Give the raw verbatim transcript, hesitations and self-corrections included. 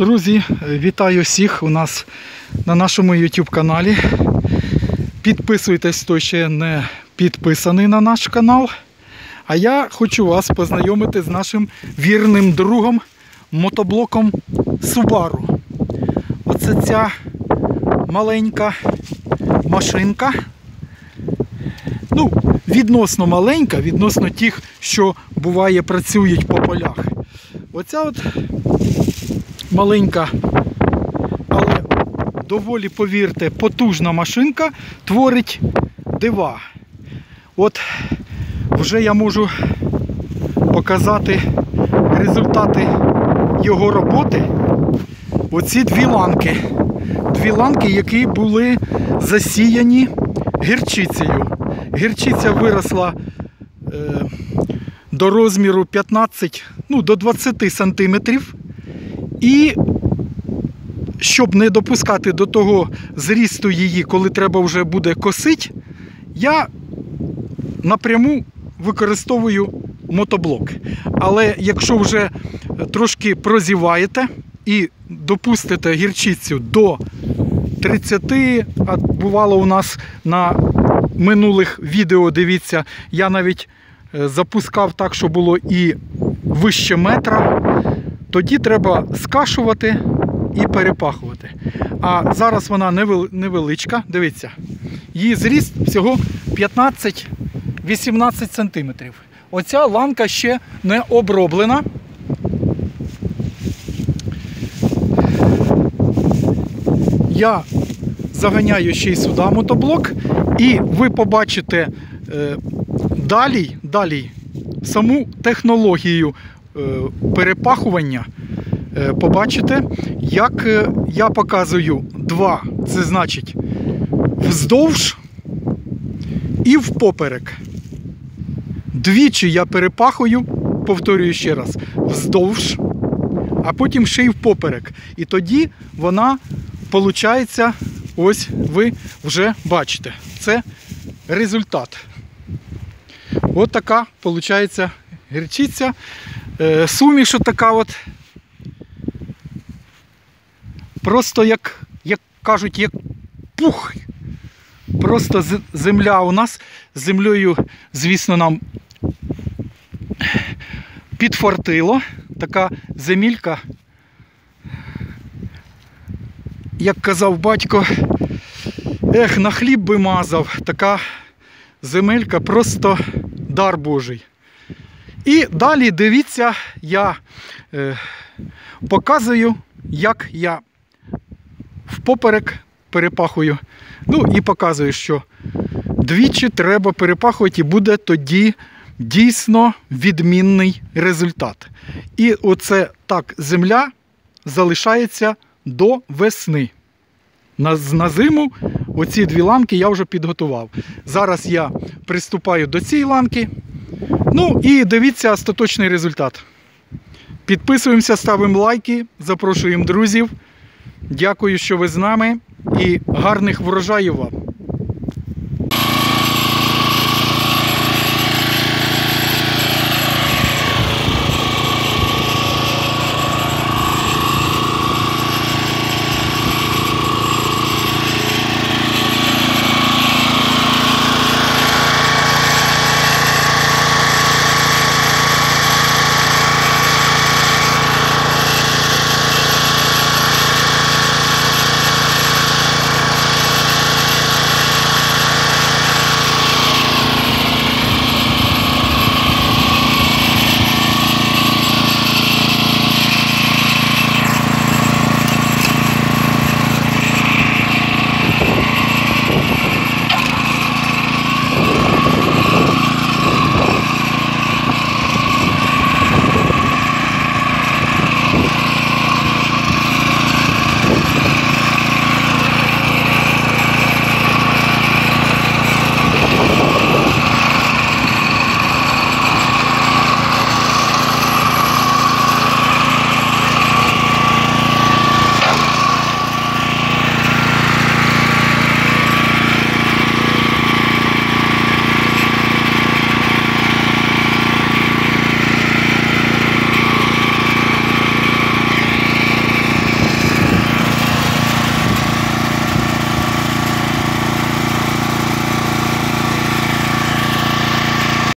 Друзі, вітаю всіх у нас на нашому YouTube каналі. Підписуйтесь, хто ще не підписаний на наш канал. А я хочу вас познайомити з нашим вірним другом мотоблоком Subaru. Оце ця маленька машинка. Ну, відносно маленька, відносно тих, що буває працюють по полях. Оця от маленька, але доволі, повірте, потужна машинка творить дива. От вже я можу показати результати його роботи. Оці дві ланки. Дві ланки, які були засіяні гірчицею. Гірчиця виросла е, до розміру п'ятнадцять, ну, до двадцяти сантиметрів. І щоб не допускати до того зрісту її, коли треба вже буде косити, я напряму використовую мотоблок. Але якщо вже трошки прозіваєте і допустите гірчицю до тридцяти, а бувало у нас на минулих відео, дивіться, я навіть запускав так, що було і вище метра, тоді треба скашувати і перепахувати. А зараз вона невеличка, дивіться, її зріст всього п'ятнадцять-вісімнадцять сантиметрів. Оця ланка ще не оброблена. Я заганяю ще й сюди мотоблок, і ви побачите е, далі, далі саму технологію е, перепахування. Е, побачите, як е, я показую два, це значить вздовж і впоперек. Двічі я перепахую, повторюю ще раз, вздовж, а потім ще й впоперек. І тоді вона виходить, ось ви вже бачите. Це результат. Ось така виходить гірчиця. Суміш така от. Просто як, як кажуть, як пух. Просто земля у нас. З землею, звісно, нам підфартило. Така земелька, як казав батько, ех, на хліб би мазав. Така земелька, просто дар Божий. І далі, дивіться, я е, показую, як я впоперек перепахую. Ну і показую, що двічі треба перепахувати, і буде тоді дійсно відмінний результат. І оце так земля залишається до весни. На, на зиму оці дві ланки я вже підготував. Зараз я приступаю до цієї ланки. Ну і дивіться остаточний результат. Підписуємося, ставимо лайки, запрошуємо друзів. Дякую, що ви з нами, і гарних врожаїв вам!